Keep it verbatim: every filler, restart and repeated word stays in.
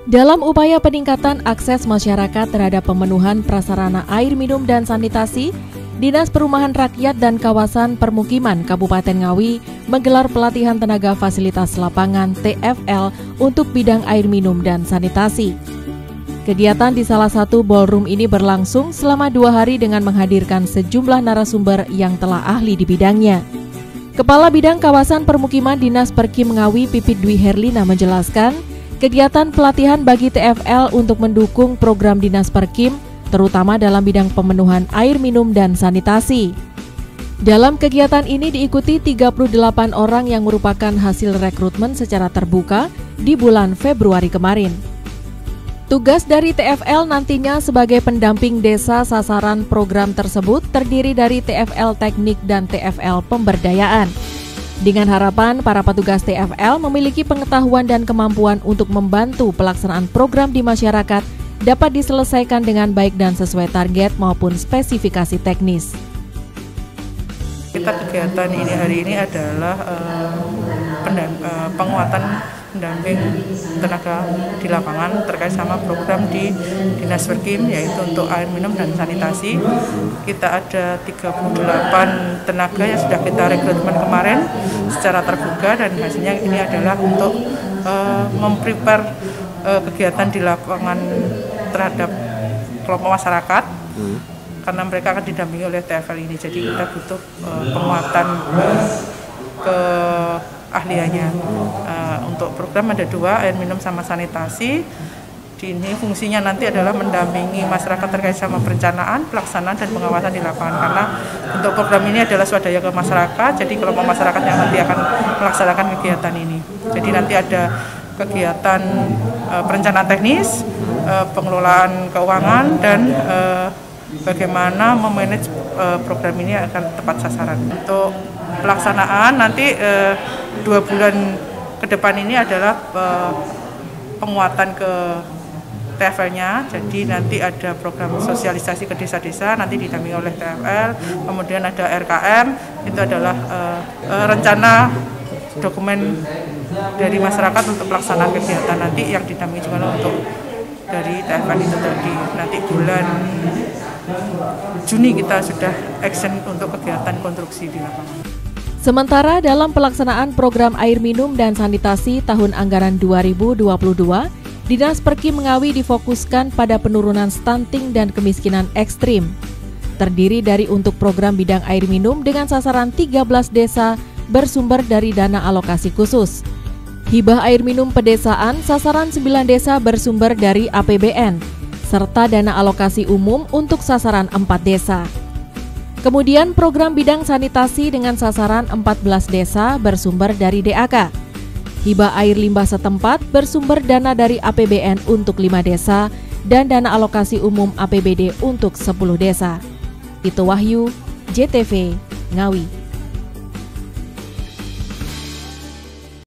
Dalam upaya peningkatan akses masyarakat terhadap pemenuhan prasarana air minum dan sanitasi, Dinas Perumahan Rakyat dan Kawasan Permukiman Kabupaten Ngawi menggelar pelatihan tenaga fasilitas lapangan T F L untuk bidang air minum dan sanitasi. Kegiatan di salah satu ballroom ini berlangsung selama dua hari dengan menghadirkan sejumlah narasumber yang telah ahli di bidangnya. Kepala Bidang Kawasan Permukiman Dinas Perkim Ngawi Pipit Dwi Herlina menjelaskan, kegiatan pelatihan bagi T F L untuk mendukung program Dinas Perkim, terutama dalam bidang pemenuhan air minum dan sanitasi. Dalam kegiatan ini diikuti tiga puluh delapan orang yang merupakan hasil rekrutmen secara terbuka di bulan Februari kemarin. Tugas dari T F L nantinya sebagai pendamping desa sasaran program tersebut terdiri dari T F L teknik dan T F L pemberdayaan. Dengan harapan para petugas T F L memiliki pengetahuan dan kemampuan untuk membantu pelaksanaan program di masyarakat dapat diselesaikan dengan baik dan sesuai target maupun spesifikasi teknis. Kita kegiatan ini hari ini adalah uh, pendam, uh, penguatan pendamping tenaga di lapangan terkait sama program di Dinas Perkim, yaitu untuk air minum dan sanitasi. Kita ada tiga puluh delapan tenaga yang sudah kita rekrutmen kemarin secara terbuka, dan hasilnya ini adalah untuk uh, memprepare uh, kegiatan di lapangan terhadap kelompok masyarakat, hmm. karena mereka akan didampingi oleh T F L ini. Jadi kita butuh uh, penguatan uh, ke ahliannya. Uh, untuk program ada dua, air minum sama sanitasi. Di ini fungsinya nanti adalah mendampingi masyarakat terkait sama perencanaan, pelaksanaan, dan pengawasan di lapangan. Karena untuk program ini adalah swadaya ke masyarakat, jadi kelompok masyarakat yang nanti akan melaksanakan kegiatan ini. Jadi nanti ada kegiatan uh, perencanaan teknis, uh, pengelolaan keuangan, dan uh, bagaimana memanage uh, program ini akan tepat sasaran. Untuk pelaksanaan nanti uh, dua bulan ke depan ini adalah uh, penguatan ke T F L-nya, jadi nanti ada program sosialisasi ke desa-desa, nanti didampingi oleh T F L, kemudian ada R K M, itu adalah uh, uh, rencana dokumen dari masyarakat untuk pelaksanaan kegiatan nanti yang didampingi juga untuk dari T F L itu tadi. Nanti bulan Juni kita sudah action untuk kegiatan konstruksi di lapangan. Sementara dalam pelaksanaan program air minum dan sanitasi tahun anggaran dua ribu dua puluh dua, Dinas Perkim Ngawi difokuskan pada penurunan stunting dan kemiskinan ekstrim. Terdiri dari untuk program bidang air minum dengan sasaran tiga belas desa bersumber dari dana alokasi khusus. Hibah air minum pedesaan sasaran sembilan desa bersumber dari A P B N, serta dana alokasi umum untuk sasaran empat desa. Kemudian program bidang sanitasi dengan sasaran empat belas desa bersumber dari D A K. Hibah air limbah setempat bersumber dana dari A P B N untuk lima desa dan dana alokasi umum A P B D untuk sepuluh desa. Itu Wahyu, J T V, Ngawi.